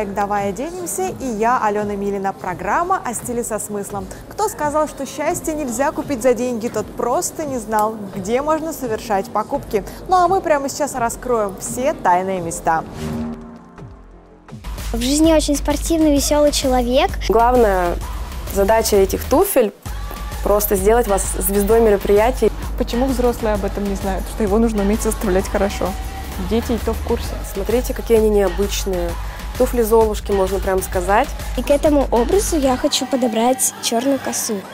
проект «Давай оденемся» и я, Алена Милина. Программа о стиле со смыслом. Кто сказал, что счастье нельзя купить за деньги, тот просто не знал, где можно совершать покупки. Ну а мы прямо сейчас раскроем все тайные места. В жизни очень спортивный, веселый человек. Главная задача этих туфель – просто сделать вас звездой мероприятий. Почему взрослые об этом не знают? Что его нужно уметь составлять хорошо. Дети и то в курсе. Смотрите, какие они необычные. Туфли Золушки, можно прям сказать. И к этому образу я хочу подобрать черную косуху.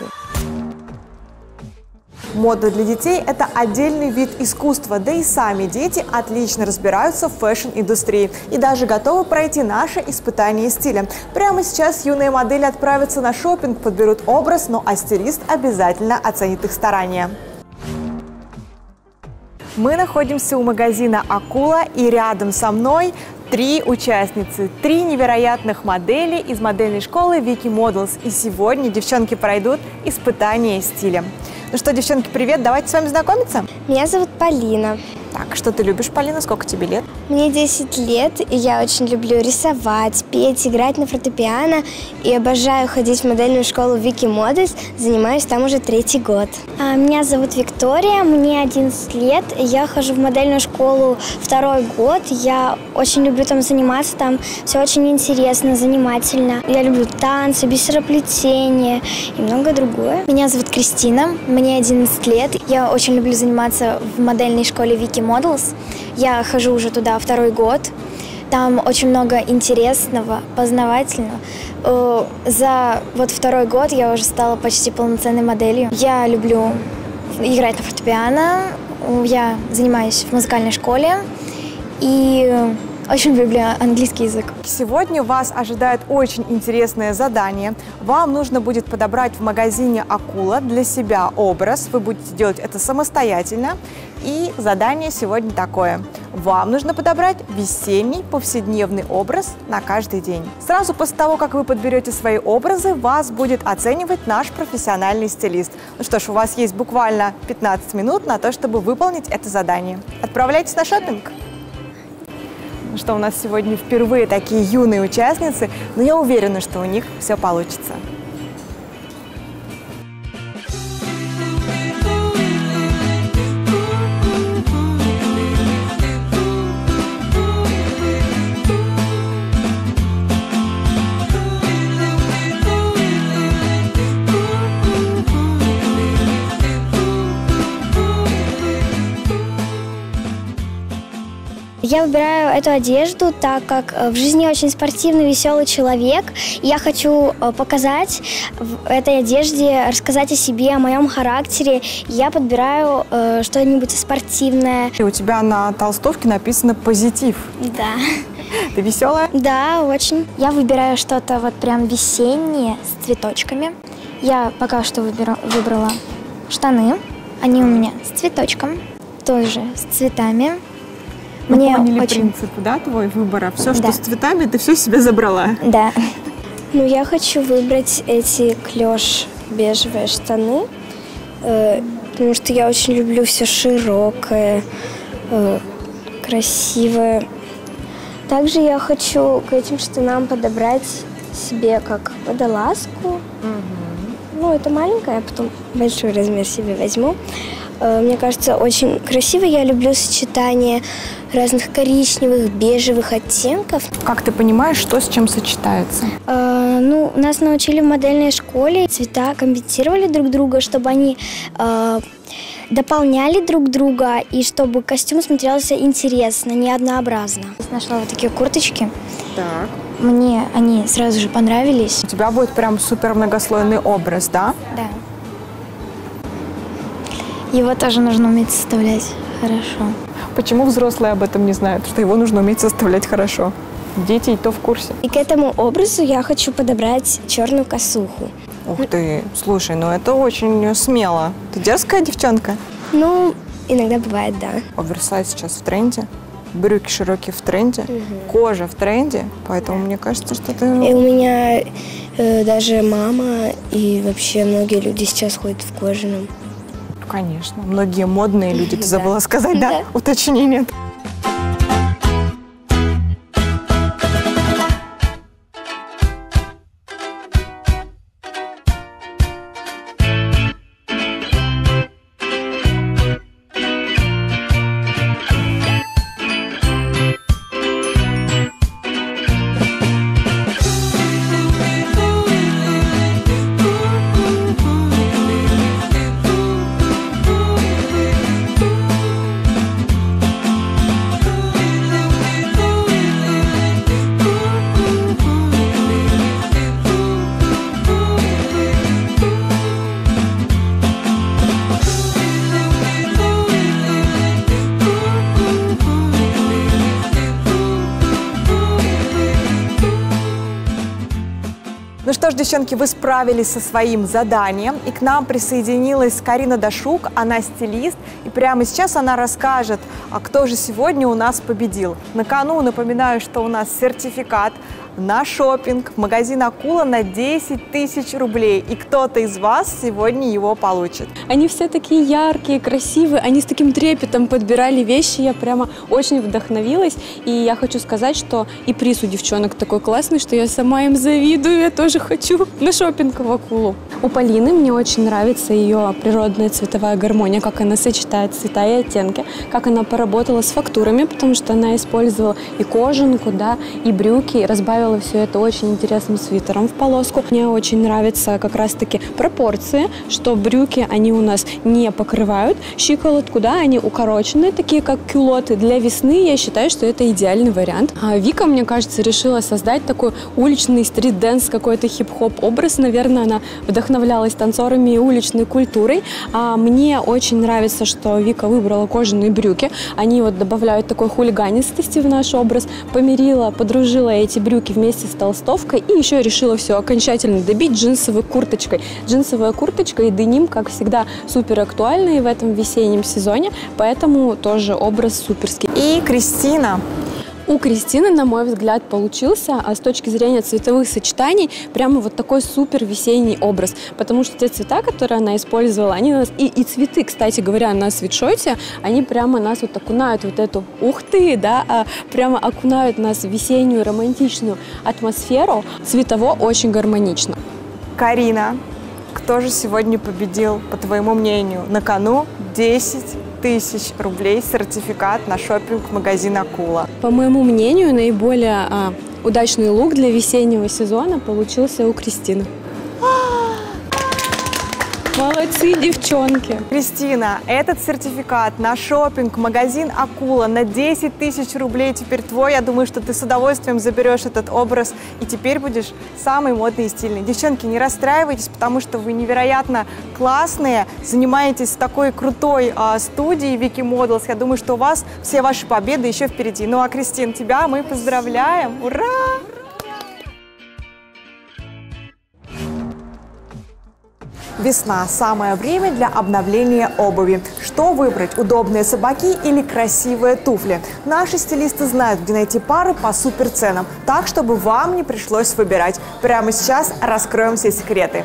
Мода для детей – это отдельный вид искусства, да и сами дети отлично разбираются в фэшн-индустрии и даже готовы пройти наше испытание стиля. Прямо сейчас юные модели отправятся на шопинг, подберут образ, ну а стилист обязательно оценит их старания. Мы находимся у магазина «Акула», и рядом со мной три участницы, три невероятных модели из модельной школы Вики Models. И сегодня девчонки пройдут испытание стиля. Ну что, девчонки, привет, давайте с вами знакомиться. Меня зовут Полина. Так, что ты любишь, Полина? Сколько тебе лет? Мне 10 лет, и я очень люблю рисовать, петь, играть на фортепиано. И обожаю ходить в модельную школу Вики Models. Занимаюсь там уже 3-й год. Меня зовут Виктория, мне 11 лет. Я хожу в модельную школу 2-й год. Я очень люблю там заниматься, там все очень интересно, занимательно. Я люблю танцы, бисероплетение и многое другое. Меня зовут Кристина, мне 11 лет. Я очень люблю заниматься в модельной школе Вики Models. Я хожу уже туда 2-й год. Там очень много интересного, познавательного. За 2-й год я уже стала почти полноценной моделью. Я люблю играть на фортепиано. Я занимаюсь в музыкальной школе и очень люблю английский язык. Сегодня вас ожидает очень интересное задание. Вам нужно будет подобрать в магазине «Акула» для себя образ. Вы будете делать это самостоятельно. И задание сегодня такое. Вам нужно подобрать весенний повседневный образ на каждый день. Сразу после того, как вы подберете свои образы, вас будет оценивать наш профессиональный стилист. Ну что ж, у вас есть буквально 15 минут на то, чтобы выполнить это задание. Отправляйтесь на шопинг. Что у нас сегодня впервые такие юные участницы, но я уверена, что у них все получится. Я выбираю эту одежду, так как в жизни очень спортивный, веселый человек. Я хочу показать в этой одежде, рассказать о себе, о моем характере. Я подбираю что-нибудь спортивное. И у тебя на толстовке написано «Позитив». Да. Ты веселая? Да, очень. Я выбираю что-то вот прям весеннее с цветочками. Я пока что выбрала штаны. Они у меня с цветочком, тоже с цветами. Мы поняли принцип, да, твой выбора? Все, что с цветами, ты все себе забрала. Да. Ну, я хочу выбрать эти клеш бежевые штаны, потому что я очень люблю все широкое, красивое. Также я хочу к этим штанам подобрать себе как водолазку. Ну, это маленькая, потом большой размер себе возьму. Мне кажется, очень красиво. Я люблю сочетание разных коричневых, бежевых оттенков. Как ты понимаешь, что с чем сочетается? Ну, нас научили в модельной школе. Цвета компенсировали друг друга, чтобы они дополняли друг друга и чтобы костюм смотрелся интересно, не однообразно. Нашла вот такие курточки. Так. Мне они сразу же понравились. У тебя будет прям супер многослойный образ, да? Да. Его тоже нужно уметь составлять хорошо. Почему взрослые об этом не знают? Что его нужно уметь составлять хорошо. Дети и то в курсе. И к этому образу я хочу подобрать черную косуху. Ух ты, слушай, ну это очень смело. Ты дерзкая девчонка? Ну, иногда бывает, да. Оверсайз сейчас в тренде, брюки широкие в тренде, кожа в тренде, поэтому мне кажется, что ты... И у меня даже мама и вообще многие люди сейчас ходят в кожаном. Конечно, многие модные люди, ты забыла сказать, да? Да. Уточнение. Ну что ж, девчонки, вы справились со своим заданием, и к нам присоединилась Карина Дашук, она стилист, и прямо сейчас она расскажет, а кто же сегодня у нас победил. На кону, напоминаю, что у нас сертификат на шопинг в магазин «Акула» на 10 тысяч рублей, и кто-то из вас сегодня его получит. Они все такие яркие, красивые, они с таким трепетом подбирали вещи, я прямо очень вдохновилась, и я хочу сказать, что и приз у девчонок такой классный, что я сама им завидую, я тоже хочу на шопинг в «Акулу». У Полины мне очень нравится ее природная цветовая гармония, как она сочетает цвета и оттенки, как она поработала с фактурами, потому что она использовала и кожанку, да, и брюки, и разбавила все это очень интересным свитером в полоску. Мне очень нравятся как раз-таки пропорции, что брюки, они у нас не покрывают щиколотку, да, они укороченные, такие как кюлоты. Для весны я считаю, что это идеальный вариант. А Вика, мне кажется, решила создать такой уличный стрит-дэнс, какой-то хип-хоп образ. Наверное, она вдохновлялась танцорами и уличной культурой. А мне очень нравится, что Вика выбрала кожаные брюки. Они вот добавляют такой хулиганистости в наш образ. Помирила, подружила эти брюки вместе с толстовкой и еще решила все окончательно добить джинсовой курточкой. Джинсовая курточка и деним, как всегда, супер актуальны в этом весеннем сезоне, поэтому тоже образ суперский. И Кристина. У Кристины, на мой взгляд, получился, а с точки зрения цветовых сочетаний, прямо вот такой супер весенний образ. Потому что те цвета, которые она использовала, они нас, и цветы, кстати говоря, на свитшоте, они прямо нас вот окунают вот эту, ух ты, да, прямо окунают нас в весеннюю романтичную атмосферу. Цветово очень гармонично. Карина, кто же сегодня победил, по твоему мнению? На кону 10 тысяч рублей сертификат на шопинг в магазин «Акула». По моему мнению, наиболее удачный лук для весеннего сезона получился у Кристины. Молодцы, девчонки! Кристина, этот сертификат на шопинг в магазин «Акула» на 10 тысяч рублей теперь твой. Я думаю, что ты с удовольствием заберешь этот образ и теперь будешь самый модный и стильный. Девчонки, не расстраивайтесь, потому что вы невероятно классные, занимаетесь в такой крутой студии Вики Models. Я думаю, что у вас все ваши победы еще впереди. Ну а, Кристин, тебя мы поздравляем! Ура! Весна – самое время для обновления обуви. Что выбрать – удобные сапоги или красивые туфли? Наши стилисты знают, где найти пары по суперценам, так, чтобы вам не пришлось выбирать. Прямо сейчас раскроем все секреты.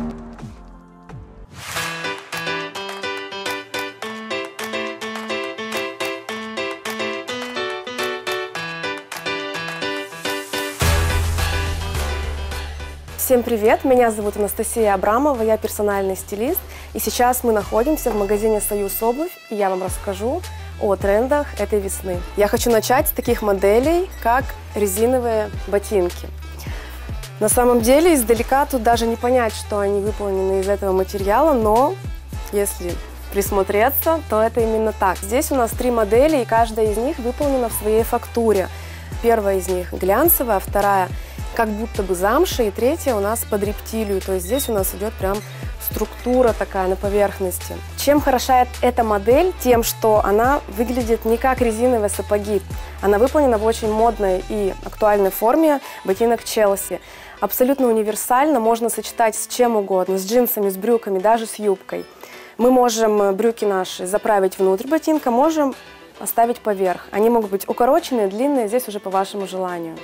Всем привет! Меня зовут Анастасия Абрамова, я персональный стилист. И сейчас мы находимся в магазине «Союз Обувь», и я вам расскажу о трендах этой весны. Я хочу начать с таких моделей, как резиновые ботинки. На самом деле, издалека тут даже не понять, что они выполнены из этого материала, но если присмотреться, то это именно так. Здесь у нас 3 модели, и каждая из них выполнена в своей фактуре. Первая из них глянцевая, вторая как будто бы замша, и третья у нас под рептилию, то есть здесь у нас идет прям структура такая на поверхности. Чем хороша эта модель? Тем, что она выглядит не как резиновые сапоги. Она выполнена в очень модной и актуальной форме ботинок Челси. Абсолютно универсально, можно сочетать с чем угодно, с джинсами, с брюками, даже с юбкой. Мы можем брюки наши заправить внутрь ботинка, можем оставить поверх. Они могут быть укороченные, длинные, здесь уже по вашему желанию.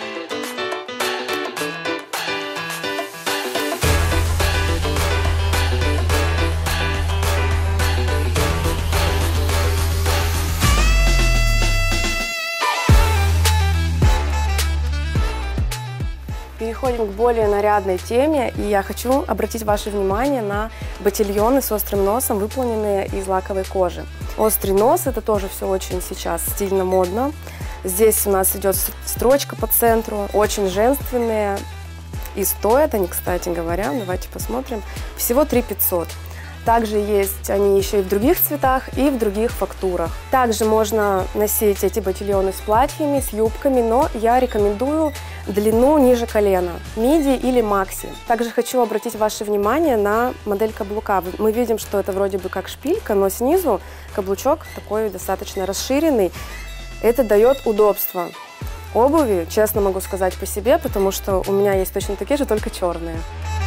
Переходим к более нарядной теме, и я хочу обратить ваше внимание на ботильоны с острым носом, выполненные из лаковой кожи. Острый нос – это тоже все очень сейчас стильно, модно. Здесь у нас идет строчка по центру, очень женственные, и стоят они, кстати говоря, давайте посмотрим, всего 3500. Также есть они еще и в других цветах, и в других фактурах. Также можно носить эти ботильоны с платьями, с юбками, но я рекомендую длину ниже колена, миди или макси. Также хочу обратить ваше внимание на модель каблука. Мы видим, что это вроде бы как шпилька, но снизу каблучок такой достаточно расширенный. Это дает удобство. обуви, честно могу сказать по себе, потому что у меня есть точно такие же, только черные.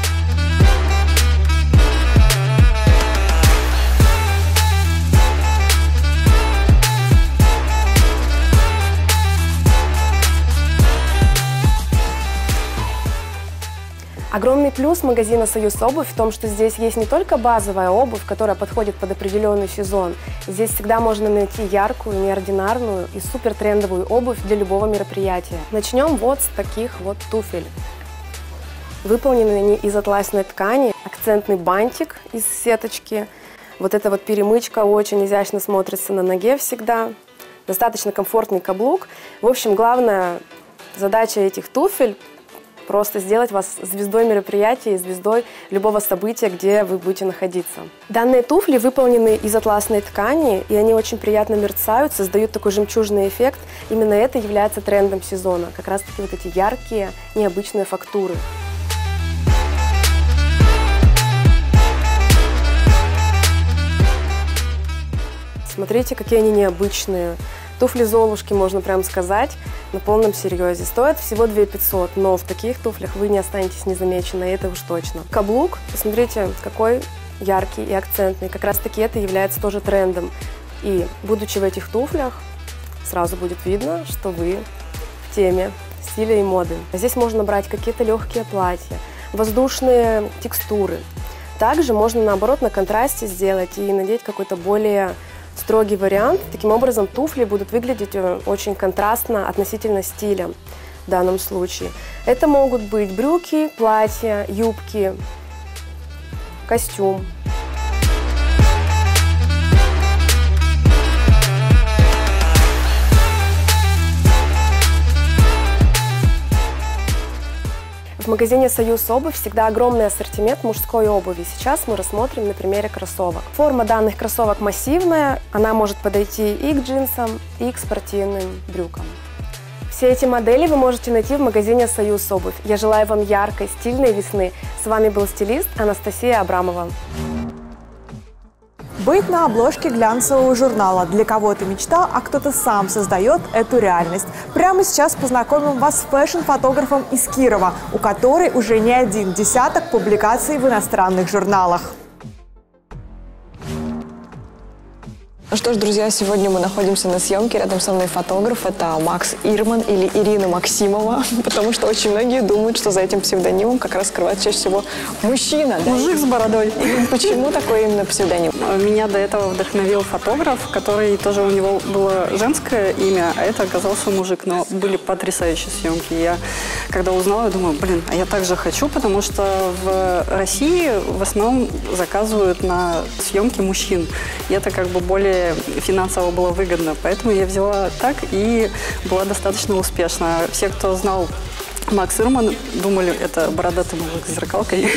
Огромный плюс магазина «Союз Обувь» в том, что здесь есть не только базовая обувь, которая подходит под определенный сезон. Здесь всегда можно найти яркую, неординарную и супертрендовую обувь для любого мероприятия. Начнем вот с таких вот туфель. Выполнены они из атласной ткани, акцентный бантик из сеточки. Вот эта вот перемычка очень изящно смотрится на ноге всегда. Достаточно комфортный каблук. В общем, главная задача этих туфель – просто сделать вас звездой мероприятия, звездой любого события, где вы будете находиться. Данные туфли выполнены из атласной ткани, и они очень приятно мерцают, создают такой жемчужный эффект. Именно это является трендом сезона. Как раз-таки вот эти яркие, необычные фактуры. Смотрите, какие они необычные. Туфли Золушки, можно прям сказать, на полном серьезе. Стоят всего 2500, но в таких туфлях вы не останетесь незамеченной, это уж точно. Каблук, посмотрите, какой яркий и акцентный. Как раз таки это является тоже трендом. И будучи в этих туфлях, сразу будет видно, что вы в теме стиля и моды. Здесь можно брать какие-то легкие платья, воздушные текстуры. Также можно, наоборот, на контрасте сделать и надеть какой-то более строгий вариант. Таким образом, туфли будут выглядеть очень контрастно относительно стиля в данном случае. Это могут быть брюки, платья, юбки, костюм. В магазине «Союз Обувь» всегда огромный ассортимент мужской обуви. Сейчас мы рассмотрим на примере кроссовок. Форма данных кроссовок массивная, она может подойти и к джинсам, и к спортивным брюкам. Все эти модели вы можете найти в магазине «Союз Обувь». Я желаю вам яркой, стильной весны. С вами был стилист Анастасия Абрамова. Быть на обложке глянцевого журнала. Для кого-то мечта, а кто-то сам создает эту реальность. Прямо сейчас познакомим вас с фэшн-фотографом из Кирова, у которой уже не один десяток публикаций в иностранных журналах. Ну что ж, друзья, сегодня мы находимся на съемке. Рядом со мной фотограф. Это Макс Ирман или Ирина Максимова. Потому что очень многие думают, что за этим псевдонимом как раз скрывается чаще всего мужчина. Да? Мужик с бородой. И почему такой именно псевдоним? Меня до этого вдохновил фотограф, который тоже у него было женское имя, а это оказался мужик. Но были потрясающие съемки. Я когда узнала, я думаю, блин, а я также хочу, потому что в России в основном заказывают на съемки мужчин. И это как бы более финансово было выгодно. Поэтому я взяла так и была достаточно успешна. Все, кто знал Макс Ирман, думали, это бородатый мужик с зеркалкой.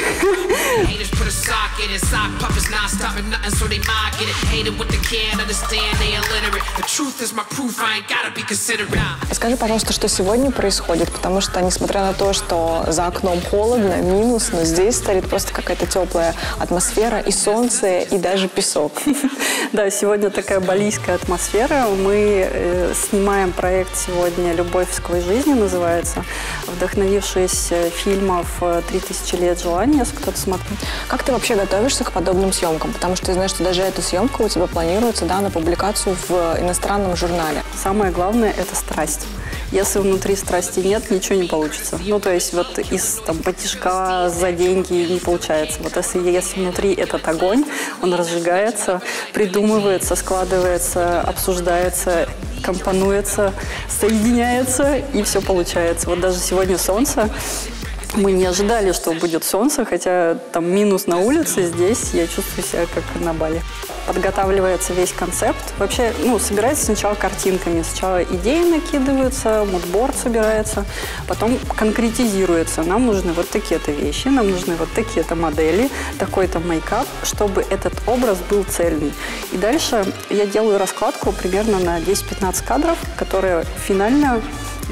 Скажи, пожалуйста, что сегодня происходит, потому что, несмотря на то, что за окном холодно, минус, но здесь стоит просто какая-то теплая атмосфера, и солнце, и даже песок. Да, сегодня такая балийская атмосфера. Мы снимаем проект сегодня «Любовь в сквозь жизнь» называется, вдохновившись фильмов «3000 лет желания», если кто-то смотрит. Как ты вообще готовишься к подобным съемкам? Потому что я знаю, что даже эта съемка у тебя планируется, да, на публикацию в иностранном журнале. Самое главное – это страсть. Если внутри страсти нет, ничего не получится. Ну, то есть вот из потишка за деньги не получается. Вот если внутри этот огонь, он разжигается, придумывается, складывается, обсуждается, компонуется, соединяется, и все получается. Вот даже сегодня солнце. Мы не ожидали, что будет солнце, хотя там минус на улице, здесь я чувствую себя как на Бали. Подготавливается весь концепт. Вообще, собирается сначала картинками. Сначала идеи накидываются, мудборд собирается, потом конкретизируется. Нам нужны вот такие-то вещи, нам нужны вот такие-то модели, такой-то мейкап, чтобы этот образ был цельный. И дальше я делаю раскладку примерно на 10-15 кадров, которые финально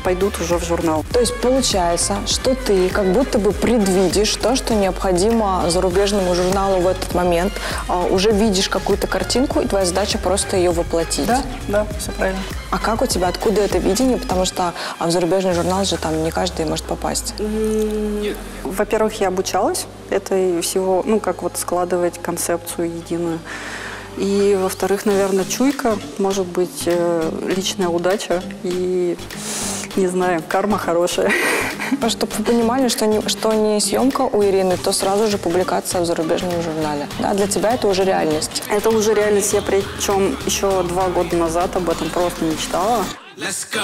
пойдут уже в журнал. То есть получается, что ты как будто бы предвидишь то, что необходимо зарубежному журналу в этот момент, уже видишь какую-то картинку, и твоя задача просто ее воплотить. Да, все правильно. А как у тебя, откуда это видение? Потому что в зарубежный журнал же там не каждый может попасть. Во-первых, я обучалась этой всего, как вот складывать концепцию единую. И, во-вторых, наверное, чуйка, может быть, личная удача и, не знаю, карма хорошая. Чтобы вы понимали, что не съемка у Ирины, то сразу же публикация в зарубежном журнале. Да, для тебя это уже реальность. Это уже реальность. Я причем еще 2 года назад об этом просто мечтала. Let's go.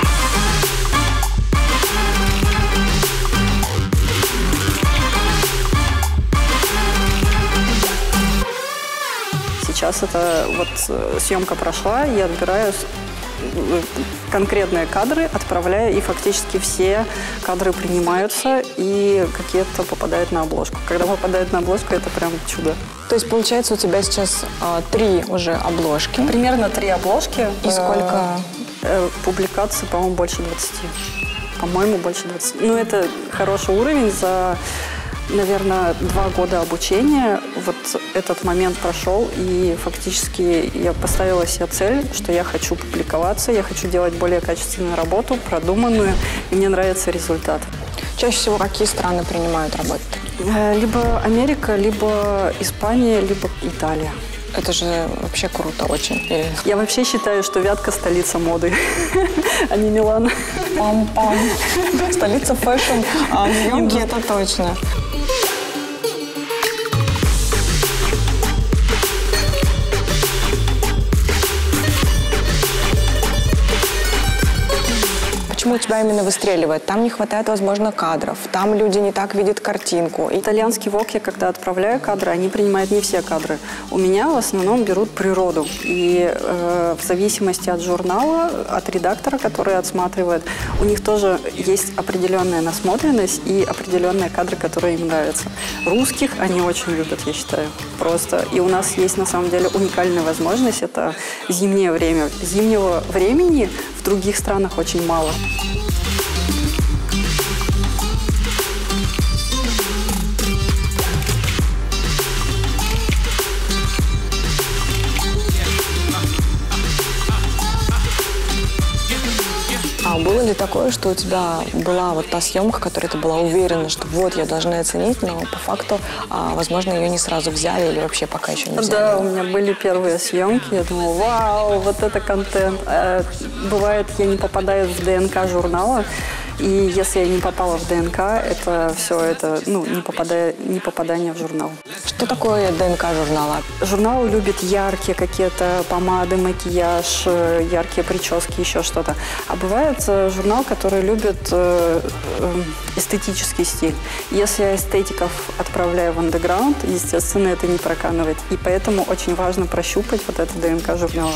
Сейчас это вот съемка прошла, я отбираю конкретные кадры, отправляю, и фактически все кадры принимаются, и какие-то попадают на обложку. Когда попадают на обложку, это прям чудо. То есть, получается, у тебя сейчас 3 уже обложки? Примерно 3 обложки. И сколько? Публикаций, по-моему, больше 20. По-моему, больше 20. Это хороший уровень за... Наверное, 2 года обучения, вот этот момент прошел, и фактически я поставила себе цель, что я хочу публиковаться, я хочу делать более качественную работу, продуманную, и мне нравится результат. Чаще всего какие страны принимают работу? Либо Америка, либо Испания, либо Италия. Это же вообще круто очень. Я вообще считаю, что Вятка – столица моды, а не Милан. Пам-пам. Столица фэшн, а съемки – это точно. Почему у тебя именно выстреливает? Там не хватает, возможно, кадров, там люди не так видят картинку. Итальянский Vogue, я когда отправляю кадры, они принимают не все кадры. У меня в основном берут природу. И в зависимости от журнала, от редактора, который отсматривает, у них тоже есть определенная насмотренность и определенные кадры, которые им нравятся. Русских они очень любят, я считаю, просто. И у нас есть, на самом деле, уникальная возможность. Это зимнее время. Зимнего времени в других странах очень мало. А было ли такое, что у тебя была вот та съемка, которой ты была уверена, что вот я должна оценить, но по факту, возможно, ее не сразу взяли или вообще пока еще не взяли? Да, у меня были первые съемки, я думала, вау, вот это контент. Бывает, я не попадаю в ДНК журнала, и если я не попала в ДНК, это все, это не попадание в журнал. Что такое ДНК журнала? Журнал любит яркие какие-то помады, макияж, яркие прически, еще что-то. А бывает журнал, который любит эстетический стиль. Если я эстетиков отправляю в андеграунд, естественно, это не проканывает. И поэтому очень важно прощупать вот это ДНК журнала.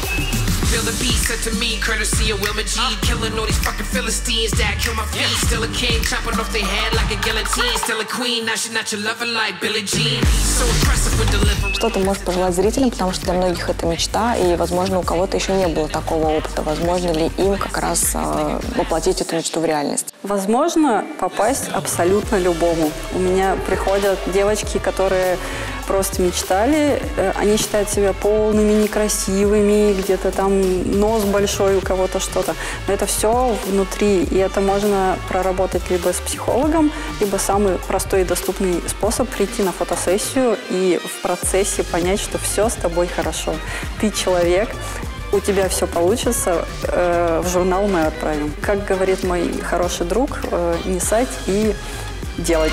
Что ты можешь пожелать зрителям, потому что для многих это мечта, и, возможно, у кого-то еще не было такого опыта. Возможно ли им как раз воплотить эту мечту в реальность? Возможно попасть абсолютно любому. У меня приходят девочки, которые просто мечтали, они считают себя полными, некрасивыми, где-то там нос большой у кого-то что-то. Но это все внутри, и это можно проработать либо с психологом, либо самый простой и доступный способ прийти на фотосессию и в процессе понять, что все с тобой хорошо. Ты человек, у тебя все получится, в журнал мы отправим. Как говорит мой хороший друг, не ссать и делать.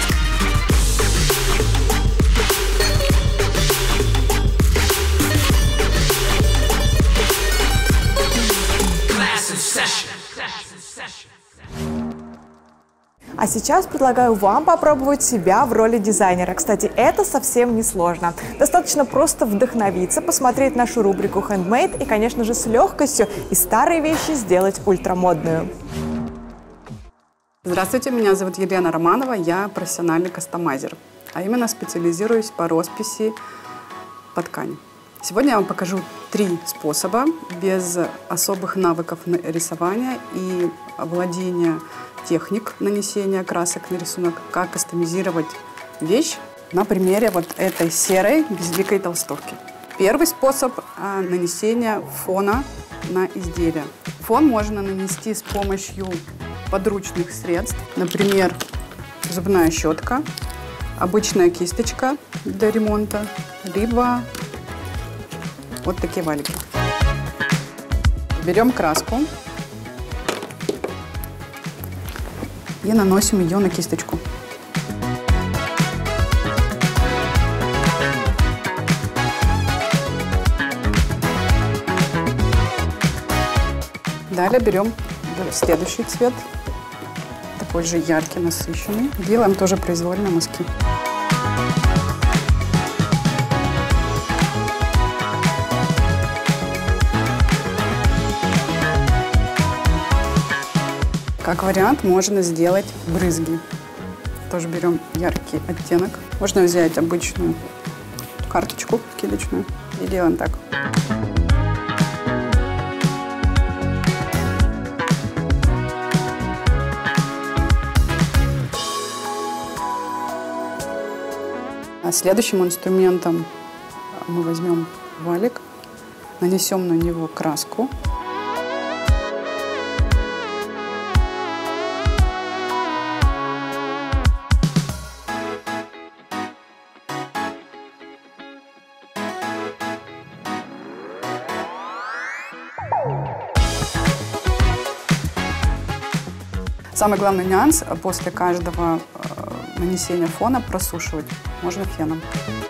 А сейчас предлагаю вам попробовать себя в роли дизайнера. Кстати, это совсем не сложно. Достаточно просто вдохновиться, посмотреть нашу рубрику «Handmade» и, конечно же, с легкостью из старой вещи сделать ультрамодную. Здравствуйте, меня зовут Елена Романова, я профессиональный кастомайзер, а именно специализируюсь по росписи по ткани. Сегодня я вам покажу 3 способа без особых навыков рисования и владения техник нанесения красок на рисунок, как кастомизировать вещь на примере вот этой серой безликой толстовки. Первый способ нанесения фона на изделие. Фон можно нанести с помощью подручных средств, например, зубная щетка, обычная кисточка для ремонта, либо вот такие валики. Берем краску и наносим ее на кисточку. Далее берем следующий цвет, такой же яркий, насыщенный. Делаем тоже произвольно мазки. Как вариант можно сделать брызги. Тоже берем яркий оттенок. Можно взять обычную карточку скидочную и делаем так. Следующим инструментом мы возьмем валик, нанесем на него краску. Самый главный нюанс – после каждого нанесения фона просушивать. Можно феном.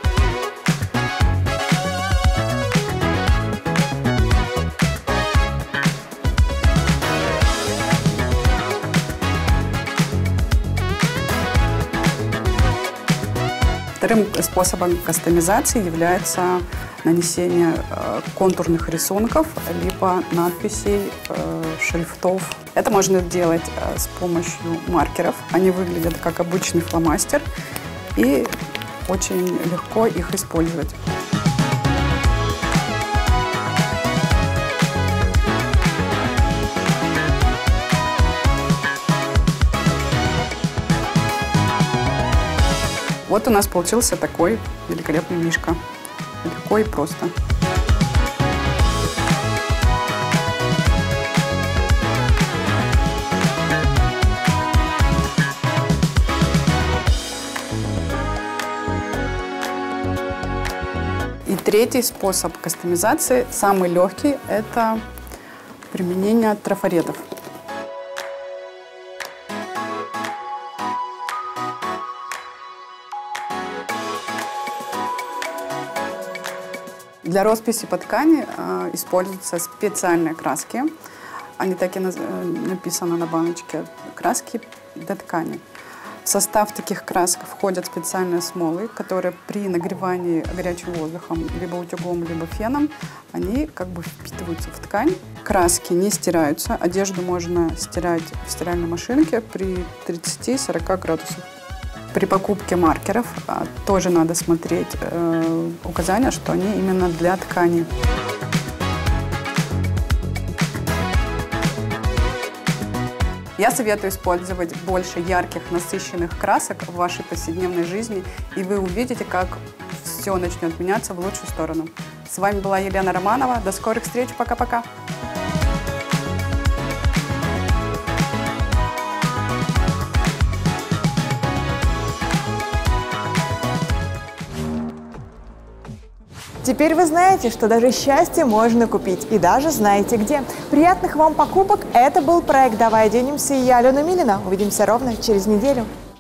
Вторым способом кастомизации является нанесение контурных рисунков, либо надписей, шрифтов. Это можно делать с помощью маркеров. Они выглядят как обычный фломастер и очень легко их использовать. Вот у нас получился такой великолепный мишка. Легко и просто. И третий способ кастомизации, самый легкий, это применение трафаретов. Для росписи по ткани используются специальные краски. Они так и написаны на баночке. Краски для ткани. В состав таких красок входят специальные смолы, которые при нагревании горячим воздухом, либо утюгом, либо феном, они как бы впитываются в ткань. Краски не стираются. Одежду можно стирать в стиральной машинке при 30-40 градусах. При покупке маркеров тоже надо смотреть указания, что они именно для ткани. Я советую использовать больше ярких, насыщенных красок в вашей повседневной жизни, и вы увидите, как все начнет меняться в лучшую сторону. С вами была Елена Романова. До скорых встреч. Пока-пока. Теперь вы знаете, что даже счастье можно купить, и даже знаете где. Приятных вам покупок! Это был проект «Давай оденемся» и я, Алена Милина. Увидимся ровно через неделю.